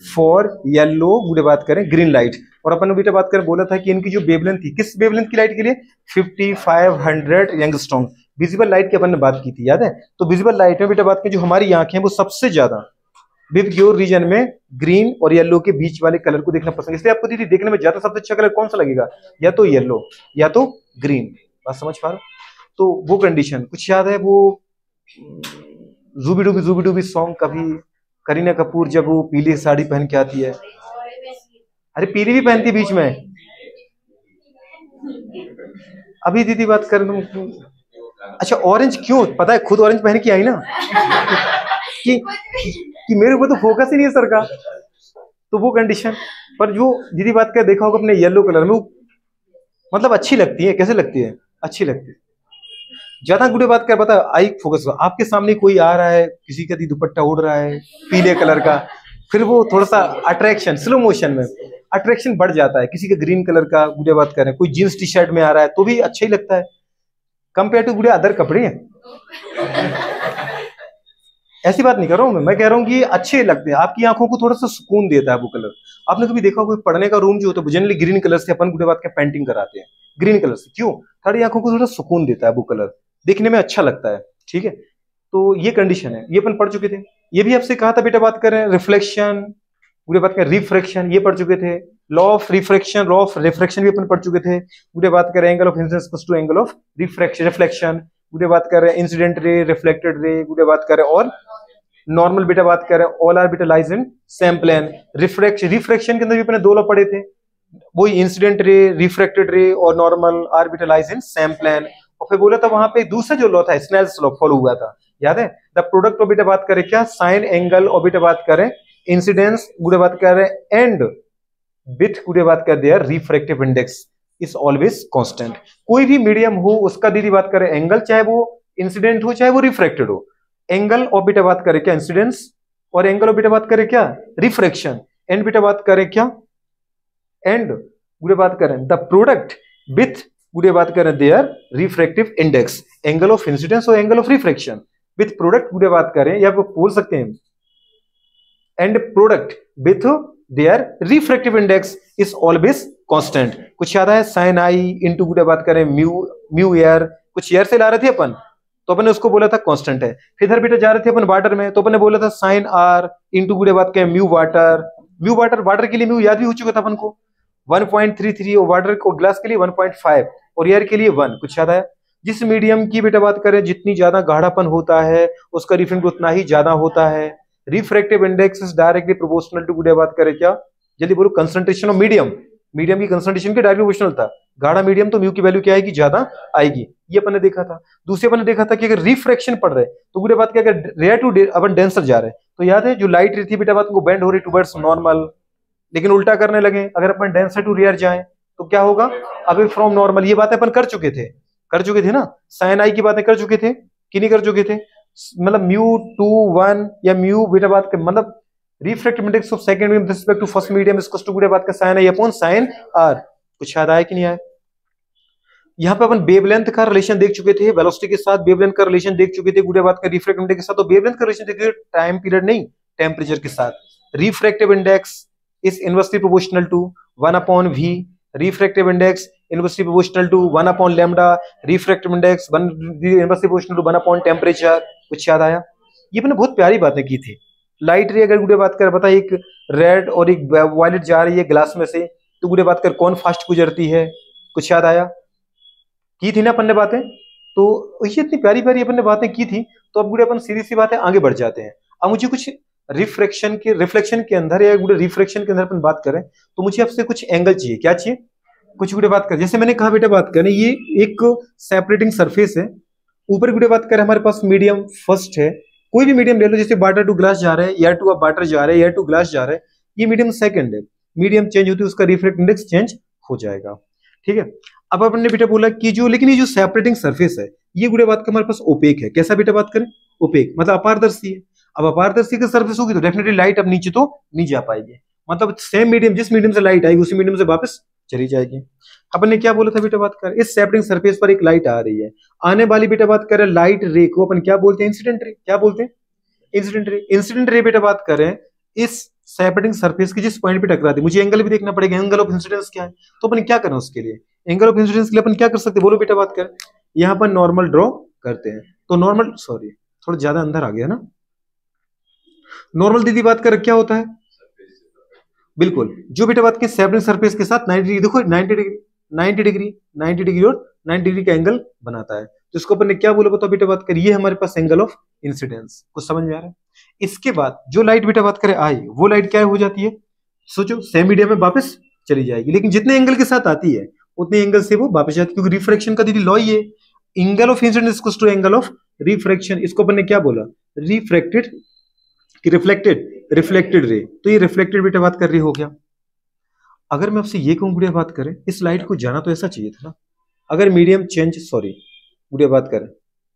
For yellow गुडे बात करें ग्रीन लाइट। और अपन ने बेटा बात करें बोला था कि इनकी जो वेवलेंथ थी, किस वेवलेंथ की लाइट के लिए, 5500 यंगस्ट्रॉन्ग विजिबल लाइट की अपन ने बात की थी, याद है। तो विजिबल लाइट में बेटा बात करें जो हमारी आंखें हैं वो सबसे ज्यादा विद योर रीजन में ग्रीन और येलो के बीच वाले कलर को देखना पसंद, इसलिए आपको दीदी देखने में ज्यादा सबसे अच्छा कलर कौन सा लगेगा, या तो येलो या तो ग्रीन। बात समझ पा रहे हो? तो वो कंडीशन कुछ याद है, वो जुबी डूबी सॉन्ग, कभी करीना कपूर जब वो पीली साड़ी पहन के आती है, अरे पीली भी पहनती है बीच में। अभी दीदी बात कर तुम, अच्छा ऑरेंज क्यों, पता है खुद ऑरेंज पहन के आई ना कि मेरे ऊपर तो फोकस ही नहीं है सर का, तो वो कंडीशन। पर जो दीदी बात कर देखा होगा अपने येलो कलर में, वो मतलब अच्छी लगती है, कैसे लगती है, अच्छी लगती है। ज्यादा गुडे बात कर बता, आई फोकस, आपके सामने कोई आ रहा है, किसी का दुपट्टा उड़ रहा है पीले कलर का, फिर वो थोड़ा सा अट्रैक्शन स्लो मोशन में अट्रैक्शन बढ़ जाता है। किसी का ग्रीन कलर का गुडे बात करें, कोई जींस टी शर्ट में आ रहा है तो भी अच्छा ही लगता है कंपेयर टू गुडे अदर कपड़े। ऐसी बात नहीं कर रहा हूं मैं कह रहा हूं कि अच्छे लगते हैं, आपकी आंखों को थोड़ा सा सुकून देता है वो कलर। आपने कभी देखा कोई पढ़ने का रूम जो होता है जनरली ग्रीन कलर से अपन गुडे बात के पेंटिंग कराते हैं, ग्रीन कलर से, क्यों, हमारी आंखों को थोड़ा सुकून देता है वो कलर, देखने में अच्छा लगता है, ठीक है। तो ये कंडीशन है, ये अपन पढ़ चुके थे। ये भी आपसे कहा था बेटा बात करें रिफ्लेक्शन, गुडे बात करें रिफ्रैक्शन, ये पढ़ चुके थे। Law of refraction, law of refraction भी अपन पढ़ चुके थे। गुडे बात करें angle of incidence to angle of reflection, गुडे बात करें इंसिडेंट रे, रिफ्लेक्टेड रे, गुडे बात करें और नॉर्मल बेटा बात करें ऑल आर बेटा lies in same plane. Refraction के अंदर भी अपने दो लॉ पढ़े थे, वही इंसिडेंट रे, रिफ्रैक्टेड रे और नॉर्मल आर बेटा लाइज इन सेम प्लेन। और फिर बोला था वहां पे दूसरा जो लॉ था स्नेल्स लॉ फॉलो हुआ था, याद है। द प्रोडक्ट ऑफ बेटा बात करें क्या, साइन एंगल और बेटा बात करें इंसिडेंस गुडे बात करें एंड विथ गुडे बात कर their refractive index is always constant. कोई भी मीडियम हो उसका दीदी बात करें एंगल, चाहे वो इंसिडेंट हो चाहे वो रिफ्रैक्टेड हो, एंगल और बेटा बात करें क्या इंसिडेंस, और एंगल और बेटा बात करें क्या रिफ्रैक्शन, एंड बेटा बात करें क्या एंड गुडे बात करें द प्रोडक्ट विथ गुडे बात करें their refractive index, angle of incidence और angle of refraction with product गुडे बात करें, या वो बोल सकते हैं and product with their refractive index is always constant. कुछ याद है, साइन आई इंटू गुडे बात करें म्यू एयर, कुछ एयर से ला रहे थे अपन तो अपन ने उसको बोला था कांस्टेंट है। फिर इधर बेटा जा रहे थे अपन वाटर में तो अपन ने बोला था साइन आर इंटू गुडे बात करें म्यू वाटर, वाटर के लिए म्यू याद भी हो चुका था अपन को 1.33 और वाटर को ग्लास के लिए 1.5 और एयर के लिए 1। कुछ याद है, जिस मीडियम की बेटा बात करें जितनी ज्यादा गाढ़ापन होता है उसका रिफ्रैक्टिव उतना ही ज्यादा होता है। Refractive index is directly proportional to गुडे बात करें क्या, जल्दी बोलो, कंसंट्रेशन ऑफ मीडियम, मीडियम की कंसंट्रेशन के डायरेक्टली प्रोपोर्शनल था। गाढ़ा मीडियम तो म्यू की वैल्यू क्या आएगी, ज्यादा आएगी, ये अपन ने देखा था। दूसरे अपन ने देखा था कि अगर रिफ्रैक्शन पड़ रहे तो गुडे बात क्या, अगर रेयर टू अपन डेंसर जा रहे तो याद है जो लाइट रहती है बेटा बात को बेंड हो रही टुवर्ड्स नॉर्मल, लेकिन उल्टा करने लगे, अगर अपन डेंसर टू रेयर जाए तो क्या होगा, अवे फ्रॉम नॉर्मल। ये बातें अपन कर चुके थे ना, साइन आई की बातें कर चुके थे कि नहीं कर चुके थे, मतलब म्यू 2 1 या म्यू बेटा बात का मतलब refractive index of second medium with respect to first medium is equal to गुडे बात का sine I upon sine R. कुछ याद आया कि नहीं आया। यहां पे अपन वेवलेंथ का रिलेशन देख चुके थे, वेलोसिटी के साथ वेवलेंथ का रिलेशन देख चुके थे गुडे बात का रिफ्रैक्टिव इंडेक्स के साथ, तो वेवलेंथ का रिलेशन देखे टाइम पीरियड नहीं टेम्परेचर के साथ। Refractive index is inversely proportional to 1 upon v, refractive index inversely proportional to 1 upon lambda, refractive index inversely proportional to 1 upon temperature। कुछ याद आया। ये मैंने बहुत प्यारी बातें की थी। लाइट रे अगर गुडे बात कर बता, एक रेड और एक वायलेट जा रही है ग्लास में से, तो गुडे बात कर कौन फास्ट गुजरती है, कुछ याद आया, की थी ना अपन ने बातें। तो ये इतनी प्यारी प्यारी अपन ने बातें की थी, तो अब गुडे अपन सीधी सी बातें आगे बढ़ जाते हैं। अब मुझे कुछ रिफ्लेक्शन के अंदर या गुडे रिफ्रैक्शन के अंदर अपन बात करें तो मुझे आपसे कुछ एंगल चाहिए, क्या चाहिए, कुछ गुडे बात करें। जैसे मैंने कहा बेटा बात करें, ये एक सेपरेटिंग सरफेस है, ऊपर गुडे बात करें हमारे पास मीडियम फर्स्ट है, कोई भी मीडियम ले लो, जैसे वाटर टू ग्लास जा रहा है, एयर टू वाटर जा रहा है, एयर टू ग्लास जा रहा है, ये मीडियम सेकंड है। मीडियम चेंज होती है उसका रिफ्रैक्टिव इंडेक्स चेंज हो जाएगा, ठीक है। अब अपन ने बेटा बोला कि जो लेकिन ये जो सेपरेटिंग सरफेस है ये गुडे बात का हमारे पास ओपेक है। कैसा बेटा बात करें, ओपेक मतलब अपारदर्शी है। अब अपारदर्शी की सरफेस होगी तो डेफिनेटली लाइट अब नीचे तो नहीं जा पाएगी, मतलब सेम मीडियम, जिस मीडियम से लाइट आएगी उसी मीडियम से वापस चली जाएगी। अपन ने क्या बोला था बेटा बात कर, इस सेपरेटिंग सरफेस पर एक लाइट आ रही है, आने वाली बेटा बात करें लाइट रे को अपन क्या बोलते हैं, इंसिडेंट रे। क्या बोलते हैं, इंसिडेंट रे। इंसिडेंट रे बेटा बात करें इस सेपरेटिंग सरफेस की जिस पॉइंट पे टकराती है, मुझे एंगल भी देखना पड़ेगा, एंगल ऑफ इंसिडेंस क्या है। तो अपन क्या करें उसके लिए, एंगल ऑफ इंसिडेंस के लिए अपन क्या कर सकते हैं, बोलो बेटा बात कर। यहाँ पर नॉर्मल ड्रॉ करते हैं, तो नॉर्मल, सॉरी थोड़ा ज्यादा अंदर आ गया ना, नॉर्मल दीदी बात कर क्या होता है, बिल्कुल जो बेटा बात की सेपरेटिंग सरफेस के साथ 90 डिग्री, देखो 90 डिग्री 90 डिग्री 90 डिग्री और 90 डिग्री का एंगल बनाता है। तो इसको अपन ने क्या बोला बताओ बेटा बात करिए, हमारे पास एंगल ऑफ इंसिडेंस, कुछ समझ में आ रहा है। इसके बाद जो लाइट बेटा बात करे आई, वो लाइट क्या हो जाती है, सोचो सेम मीडियम में वापस चली जाएगी, लेकिन जितने एंगल के साथ आती है उतने एंगल से वो वापस जाती है, क्योंकि रिफ्रैक्शन का दीदी लॉ ही है, angle of incidence equals to angle of refraction. इसको अपन ने क्या बोला, रिफ्रैक्टेड कि रिफ्लेक्टेड, रिफ्लेक्टेड रे, तो ये रिफ्लेक्टेड बेटा बात कर रही हो गया। अगर मैं आपसे ये कहूं गुड़िया बात करें, इस लाइट को जाना तो ऐसा चाहिए था ना, अगर मीडियम चेंज, सॉरी गुड़िया बात करें,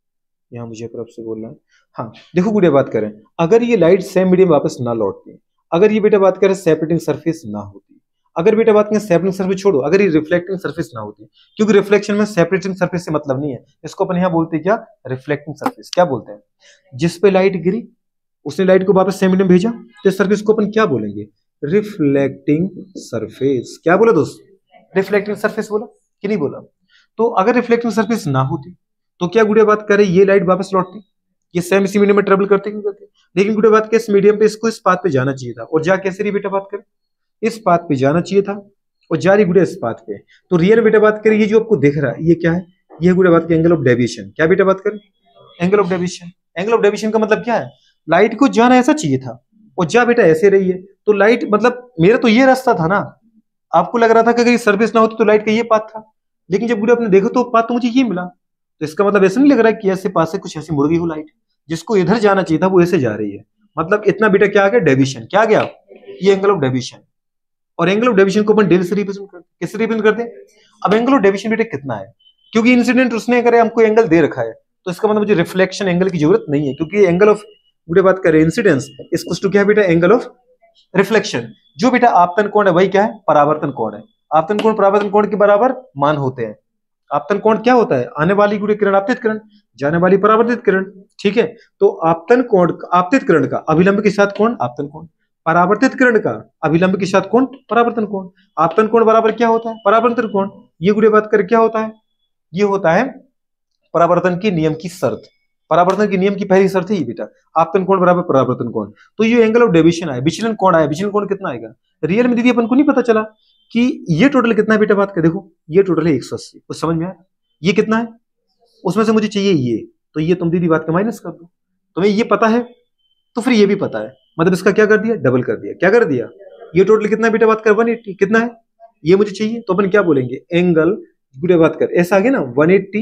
यहां मुझे तरफ से बोलना है, हाँ देखो गुड़िया बात करें, अगर ये लाइट सेम मीडियम वापस ना लौटती, अगर ये बेटा बात करें सेपरेटिंग सरफेस ना होती, अगर बेटा बात करें सेपरेटिंग सरफेस छोड़ो, अगर ये रिफ्लेक्टिंग सरफेस ना होती, क्योंकि रिफ्लेक्शन में सेपरेटिंग सरफेस से मतलब नहीं है, इसको अपन यहां बोलते हैं क्या, रिफ्लेक्टिंग सरफेस। क्या बोलते हैं, जिस पे लाइट गिरी उसने लाइट को वापस सेम मीडियम भेजा, तो इस सरफेस को अपन क्या बोलेंगे, रिफ्लेक्टिंग सरफेस। क्या बोला दोस्त, रिफ्लेक्टिंग सरफेस बोला कि नहीं बोला। तो अगर रिफ्लेक्टिंग सरफेस ना होती तो क्या गुड़िया बात करें, ये लाइट वापस लौटती, ये सेम इसी मीडियम में ट्रेवल करते क्यों करते, लेकिन गुड़िया बात के इस मीडियम पे इसको इस पाथ पे जाना चाहिए था, और जा कैसे रही बेटा बात करें, इस पाथ पे जाना चाहिए था, और जा रही गुड़िया इस पाथ पे। तो रियल बेटा बात करें, ये जो आपको दिख रहा है ये क्या है, ये गुड़िया बात की एंगल ऑफ डेविएशन। क्या बेटा बात करें, angle of deviation. Angle of deviation का मतलब क्या है, लाइट को जाना ऐसा चाहिए था और जा बेटा ऐसे रही है, तो लाइट मतलब मेरा तो ये रास्ता था ना, आपको लग रहा था कि अगर ये सर्विस ना होती तो लाइट का ये पाथ था, लेकिन जब गुड़िया आपने देखो तो पाथ तो मुझे ये मिला, तो इसका मतलब ऐसा नहीं लग रहा है कि ऐसे पास से कुछ ऐसी मुड़ गई हो लाइट, जिसको इधर जाना चाहिए था वो ऐसे जा रही है, मतलब इतना बेटा क्या आ गया, डेविएशन। क्या आ गया, ये एंगल ऑफ डेविएशन। और एंगल ऑफ डेविएशन को अपन डेल से रिप्रेजेंट करते, किससे रिप्रेजेंट करते हैं। अब एंगल ऑफ डेविएशन बेटा कितना है, क्योंकि इंसिडेंट उसने करे हमको एंगल दे रखा है, तो इसका मतलब मुझे रिफ्लेक्शन एंगल की जरूरत नहीं है, क्योंकि एंगल ऑफ गुड़िया बात करें इंसिडेंस इसको टू क्या है बेटा, एंगल ऑफ रिफ्लेक्शन। जो बेटा आपतन कोण है वही क्या है, परावर्तन कोण है। आपतन कोण परावर्तन कोण के बराबर मान होते हैं। आपतन कोण क्या होता है, आने वाली गुड़िया किरण आपतित किरण, जाने वाली परावर्तित किरण, ठीक है। तो आपतन कोण, आपतित किरण का अभिलंब के साथ कोण आपतन कोण, परावर्तित किरण का अभिलंब के साथ कोण परावर्तन कोण। आपतन कोण बराबर क्या होता है, परावर्तन कोण। ये गुड़िया बात कर क्या होता है, ये होता है परावर्तन के नियम की शर्त, परावर्तन के नियम की पहली शर्त है ये बेटा, आपतन कोण बराबर परावर्तन कोण। तो ये एंगल ऑफ डेविएशन आया, विचलन कोण आया, विचलन कोण कितना आएगा, रियल में दीदी अपन को नहीं पता चला कि ये टोटल कितना है बेटा बात कर, देखो ये टोटल है 180, कुछ समझ में आया, ये कितना है, उसमें से मुझे चाहिए ये, तो ये तुम दीदी बात का माइनस कर दो, तुम्हें ये पता है तो फिर ये भी पता है, मतलब इसका क्या कर दिया, डबल कर दिया। क्या कर दिया, ये टोटल कितना बेटा बात कर 180, कितना है, ये मुझे चाहिए, तो अपन क्या बोलेंगे, एंगल गुड़िया बात कर ऐसा आ गया ना 180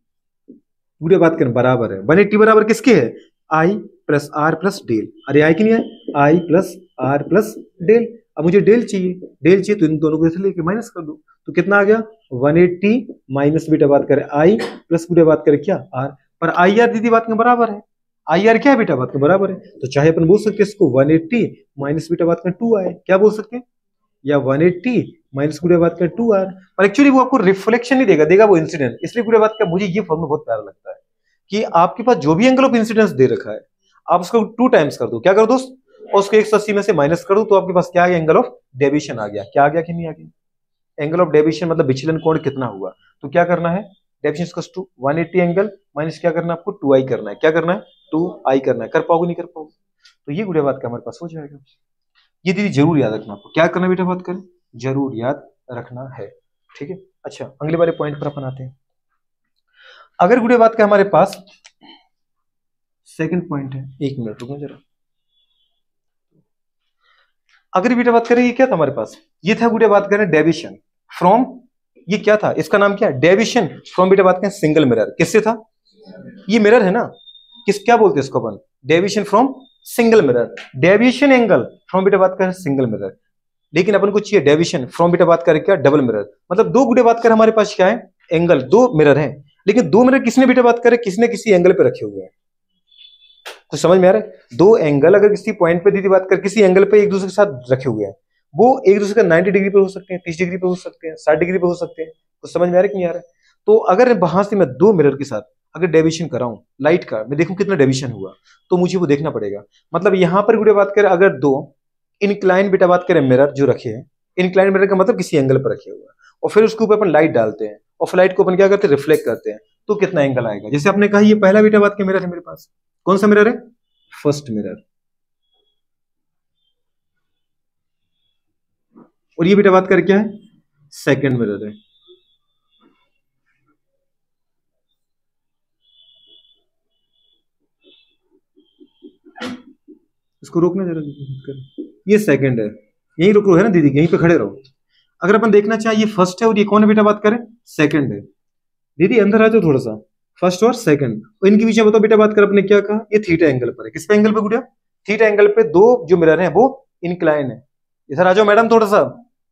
गुड़िया बात करें बराबर है 180 बराबर किसके है, I plus R plus del. अरे आई की नहीं है, I plus R plus del. अब मुझे डेल चाहिए, डेल चाहिए तो इन दोनों को ऐसे लेके माइनस कर दो, तो कितना आ गया 180 माइनस बेटा बात करें आई प्लस बेटा बात करें क्या आर, पर आई आर दीदी बात के बराबर है, आई आर क्या है बेटा बात के बराबर है, तो चाहे अपन बोल सकते हैं इसको 180 माइनस बेटा बात का 2 आए, क्या बोल सकते हैं, या 180 माइनस गुड़िया बात का 2r, पर एक्चुअली वो आपको रिफ्लेक्शन नहीं देगा, देगा वो इंसिडेंट। इसलिए गुड़िया बात का मुझे ये फॉर्मूला बहुत प्यारा लगता है कि आपके पास जो भी एंगल ऑफ इंसिडेंस दे रखा है आप उसको 2 टाइम्स कर दो, क्या कर दो, और उसको 180 में से माइनस कर दो, तो आपके पास क्या आ गया, एंगल ऑफ डेविएशन आ गया। क्या आ गया कि नहीं आ गया, एंगल ऑफ डेविएशन मतलब विचलन कोण कितना हुआ। तो क्या करना है, deviation equals to 180 angle minus क्या करना है आपको 2i करना है, क्या करना है 2i करना है, कर पाओगे नहीं कर पाओगे, तो ये गुड़िया बात का हमारे पास हो जाएगा। ये दीदी जरूर याद रखना, आपको क्या करना बेटा बात करें, जरूर याद रखना है, ठीक है। अच्छा अगले वाले पॉइंट पर अपन आते हैं। अगर गुड़िया बात का हमारे पास सेकंड पॉइंट है, 1 मिनट रुको जरा, अगर बेटा बात करें ये क्या था हमारे पास, ये था गुड़िया बात करें डेविएशन फ्रॉम, ये क्या था, इसका नाम क्या है, डेविएशन फ्रॉम बेटा बात करें सिंगल मिरर। किससे था, ये मिरर है ना, किस क्या बोलते हैं इसको अपन, deviation from single mirror, deviation angle from बेटा बात करें सिंगल मिरर, लेकिन अपन को चाहिए डेविएशन फ्रॉम बेटा बात करें क्या डबल मिरर। मतलब दो गुड़े बात करें हमारे पास क्या है, एंगल, दो मिरर हैं, लेकिन दो मिरर किसने बेटा बात करें, किसी ने किसी एंगल पे रखे हुए हैं, कुछ समझ में आ रहा है। दो एंगल अगर किसी पॉइंट पे दीदी बात कर किसी एंगल पे एक दूसरे के साथ रखे हुए हैं, वो एक दूसरे का 90 डिग्री पे हो सकते हैं, 30 डिग्री पे हो सकते हैं, 60 डिग्री पे हो सकते हैं, कुछ समझ में आ रहा है कि नहीं आ रहा है। तो अगर वहां से मैं दो मिरर के साथ अगर डेविएशन कराऊं लाइट का, मैं देखूं कितना डेविएशन हुआ, तो मुझे वो देखना पड़ेगा। मतलब यहां पर गुड़े बात करें अगर दो इंक्लाइन बेटा बात करें मिरर जो रखे हैं, इंक्लाइन मिरर का मतलब किसी एंगल पर रखे हुए हैं, और फिर उसके ऊपर अपन लाइट डालते हैं और फिर लाइट को अपन क्या करते हैं, रिफ्लेक्ट करते हैं, तो कितना एंगल आएगा। जैसे आपने कहा ये पहला बेटा बात के मिरर है मेरे पास, कौन सा मिरर है, फर्स्ट मिरर, और ये बेटा बात कर क्या है, सेकंड मिरर है। इसको रोकना जरा, ये सेकंड है, यहीं रुको है ना दीदी, यहीं पे खड़े रहो। अगर अपन देखना चाहे ये फर्स्ट है और ये कौन है बेटा बात करें, सेकंड है। दीदी अंदर आ जाओ थोड़ा सा, फर्स्ट और सेकंड, और इनके बीच में बताओ बेटा बात कर अपने क्या कहा, ये थीटा एंगल पर है। किस पे एंगल पे गुड़िया, थीटा एंगल पे दो जो मिरर है वो इंक्लाइन है। इधर आ जाओ मैडम थोड़ा सा।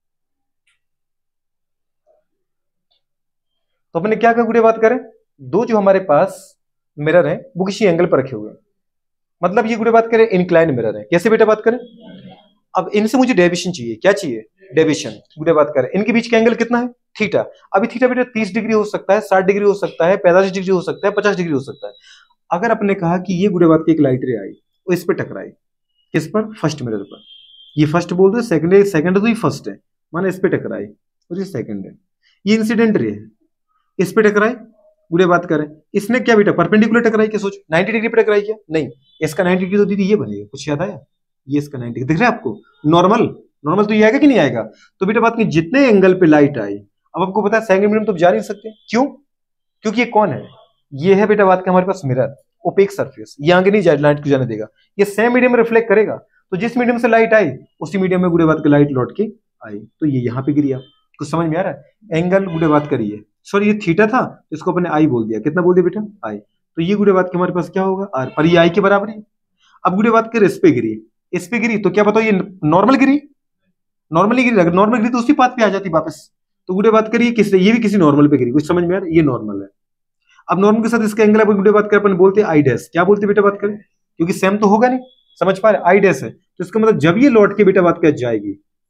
तो अपने क्या कहा गुड़िया बात करें, दो जो हमारे पास मिरर है वो किसी एंगल पर रखे हुए हैं, मतलब ये गुड़िया बात करें इंक्लाइन मिरर है। कैसे बेटा बात करें, अब इनसे मुझे डेविएशन चाहिए, क्या चाहिए, डेविएशन। गुड़िया बात करें इनके बीच का एंगल कितना है, थीटा। अभी थीटा बेटा 30 डिग्री हो सकता है, 60 डिग्री हो सकता है, 45 डिग्री हो सकता है, 50 डिग्री हो सकता है। अगर अपने कहा कि ये गुड़िया बात की एक लाइट रे आई वो इस पर टकराई, किस पर, फर्स्ट मिरर पर, ये फर्स्ट बोल दो, सेकंड सेकंड तो ये फर्स्ट है, माना इस पे टकराई और ये सेकंड है, ये इंसिडेंट रे है, इस पे टकराई। गुड़िया बात करें इसने क्या बेटा परपेंडिकुलर टकराई क्या, सोच 90 डिग्री पे टकराई क्या, नहीं, इसका 90 डिग्री तो दीदी ये बनेगा, कुछ याद आया, ये इसका 90 दिख रहा है आपको, नॉर्मल, नॉर्मल तो ये आएगा कि नहीं आएगा। तो बेटा बात की जितने एंगल पे लाइट आई, अब आपको पता है सेकंड मीडियम तो जा नहीं सकते, क्यों, क्योंकि ये कौन है, ये है बेटा बात का हमारे पास मिरर, ओपेक सरफेस, ये आगे नहीं जाए, लाइट को जाने देगा, ये सेम मीडियम में रिफ्लेक्ट करेगा। तो जिस मीडियम से लाइट आई उसी मीडियम में गुड़े बात की लाइट लौट के आई, तो ये यहाँ पे गिरी। कुछ समझ में आ रहा है, एंगल गुड़े बात करिए, सॉरी ये थीटा था तो इसको अपने आई बोल दिया, कितना बोल दिया बेटा, आई। तो ये गुड़े बात के हमारे पास क्या होगा, आर, पर ये आई के बराबर है। अब गुड़े बात कर इस पे गिरी, इस पे गिरी तो क्या बताओ ये नॉर्मल गिरी, नॉर्मली गिरी, अगर नॉर्मल गिरी तो उसी पाथ पे आ जाती वापस। तो गुड़े बात करिए किससे, ये भी किसी नॉर्मल पे गिरी, कुछ समझ में आ रहा है, ये नॉर्मल है। अब नॉर्मल के साथ इसका एंगल है गुड़े बात कर अपन बोलते हैं आई डैश, क्या बोलते बेटा बात करें, क्योंकि सेम तो होगा नहीं, समझ पा रहे, आई डैश है, तो इसका मतलब जब ये लौट के बेटा बात कर जाएगी,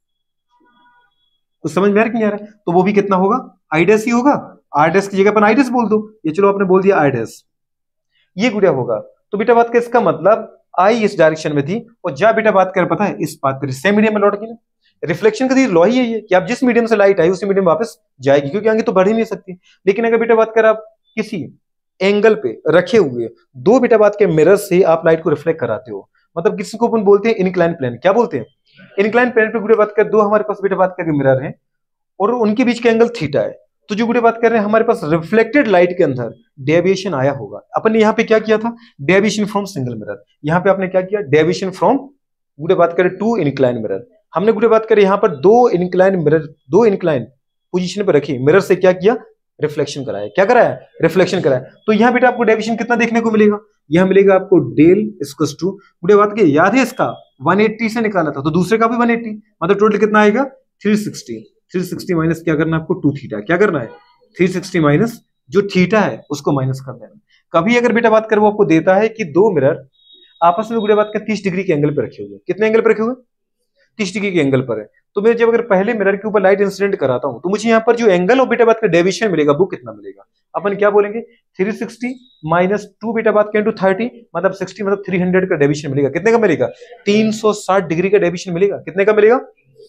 कुछ समझ में आ रहा कि नहीं आ रहा, तो वो भी कितना होगा, आई डैश ही होगा, आर डैश की जगह अपन आई डैश बोल दो, ये चलो आपने बोल दिया आई डैश, ये गुड़िया होगा। तो बेटा बात का इसका मतलब आई इस डायरेक्शन में थी और जा बेटा बात कर पता है इस बात कर सेम मीडियम में लौट गई ना। रिफ्लेक्शन का लॉ ही है ये कि आप जिस मीडियम से लाइट आई उसी मीडियम वापस जाएगी, क्योंकि आगे तो बढ़ ही नहीं सकती। लेकिन अगर बेटा बात कर आप किसी एंगल पे रखे हुए दो बेटा बात के मिरर से आप लाइट को रिफ्लेक्ट कराते हो, मतलब किसी को अपन बोलते हैं इनक्लाइन प्लेन, क्या बोलते हैं, इनक्लाइन प्लेन पे बेटा बात कर दो हमारे पास बेटा बात कर मिरर है और उनके बीच का एंगल थीटा है। तो जो गुड़े बात कर रहे हैं हमारे पास रिफ्लेक्टेड लाइट के अंदर डेविएशन आया होगा। अपन ने यहाँ पे क्या किया था, डेविएशन फ्रॉम सिंगल मिरर, यहाँ पे आपने क्या किया, डेविएशन फ्रॉम गुड़े बात करें टू इंक्लाइन मिरर। हमने गुड़े बात करें यहाँ पर दो इंक्लाइन मिरर, दो इंक्लाइन पोजीशन पर रखी, मिरर से क्या किया, रिफ्लेक्शन कराया, क्या कराया, रिफ्लेक्शन कराया। तो यहाँ बेटा आपको डेविएशन कितना देखने को मिलेगा, यहाँ मिलेगा आपको डेल इक्वल्स टू, गुड़े बात के याद है इसका 180 से निकाला था, तो दूसरे का भी 180, मतलब टोटल कितना आएगा 360। 360 माइनस क्या करना है आपको, 2 थीटा, क्या करना है 360 माइनस जो थीटा है उसको माइनस कर देना। कभी अगर बेटा बात कर वो आपको देता है कि दो मिरर आपस में बेटा बात कर 30 डिग्री के एंगल पर रखे हुए, कितने एंगल पर रखे हुए, 30 डिग्री के एंगल पर है, तो मैं जब अगर पहले मिरर के ऊपर लाइट इंसिडेंट कराता हूं तो मुझे यहाँ पर जो एंगल और बेटा बात का डेविएशन मिलेगा वो कितना मिलेगा, अपन क्या बोलेंगे 360 माइनस 2 बेटा बात के 30, मतलब 60, मतलब 300 का डेविएशन मिलेगा। कितने का मिलेगा, 360 डिग्री का डेविएशन मिलेगा। कितने का मिलेगा,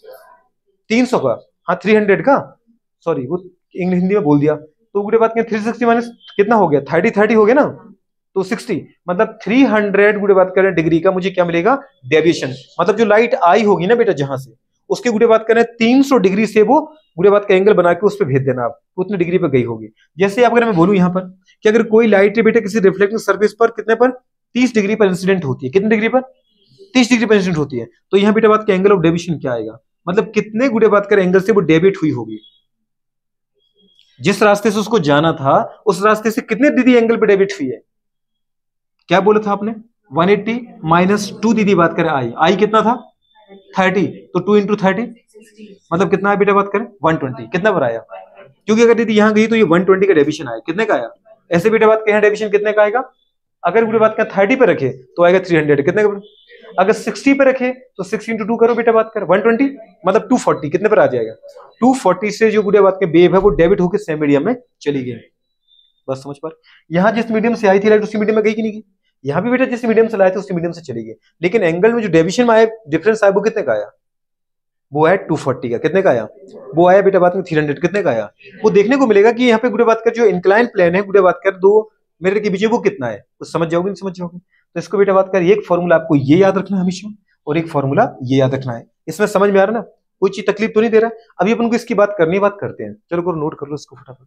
300 का, हाँ 300 का, सॉरी वो इंग्लिश हिंदी में बोल दिया। तो गुड़े बात 360 माइनस कितना हो गया, 30 हो गया ना, तो 60 मतलब 300 गुड़े बात करें डिग्री का मुझे क्या मिलेगा, डेविएशन। मतलब जो लाइट आई होगी ना बेटा जहां से, उसके गुड़े बात करें 300 डिग्री से वो गुड़े बात का एंगल बना के उस पर भेज देना, आप उतनी डिग्री पर गई होगी। जैसे अगर मैं बोलूं यहाँ पर कि अगर कोई लाइट बेटा किसी रिफ्लेक्टिंग सर्फेस पर कितने पर 30 डिग्री पर इंसिडेंट होती है, कितने डिग्री पर, 30 डिग्री पर इंसिडेंट होती है, तो यहाँ बेटा बात का एंगल ऑफ डेविएशन क्या आएगा, मतलब कितने गुड़े बात कर एंगल से वो डेविएट हुई होगी, जिस रास्ते से उसको जाना था उस रास्ते से कितने दीदी एंगल पे डेविएट हुई है। क्या बोला था आपने, 180 माइनस 2 दीदी बात करें आई कितना था 30, तो 2 इंटू 30 मतलब कितना है बेटा बात करें 120, कितना पर आया, क्योंकि अगर दीदी यहां गई तो ये 120 का डेविएशन आया, कितने का आया, ऐसे बेटा बात करें डेविएशन कितने का आएगा, अगर बेटा बात करें 30 पे रखे तो आएगा 300, कितने का, अगर 60 पे रखे तो 6 इंटू 2 करो बेटा बात कर 120, मतलब 240, कितने पर आ जाएगा 240 से जो गुड़िया बात के वेव है वो डेबिट होकर सेम मीडियम में चली गई। बस समझ पर, यहां जिस मीडियम से आई थी लाइट उसी मीडियम में गई कि नहीं गई, यहाँ भी बेटा जैसे मीडियम से लाए थे उसी मीडियम से चली गई, लेकिन एंगल में जो डेविएशन में आया, डिफरेंस आया, वो कितने का आया? वो आया 240 का। कितने का आया? वो आया बेटा बात में 300। कितने का आया? वो देखने को मिलेगा कि यहाँ पे गुड़े बात कर जो इंक्लाइन प्लेन है, गुड़े बात कर दो मिरर के बीच वो कितना है, तो समझ जाओगे, नहीं समझ जाओगे? तो इसको बेटा बात कर एक फॉर्मूला आपको ये याद रखना है हमेशा, और एक फॉर्मूला ये याद रखना है। इसमें समझ में आ रहा है ना? कोई चीज तकलीफ तो नहीं दे रहा? अभी अपन को इसकी बात करनी, बात करते हैं। चलो नोट कर लो इसको फटाफट।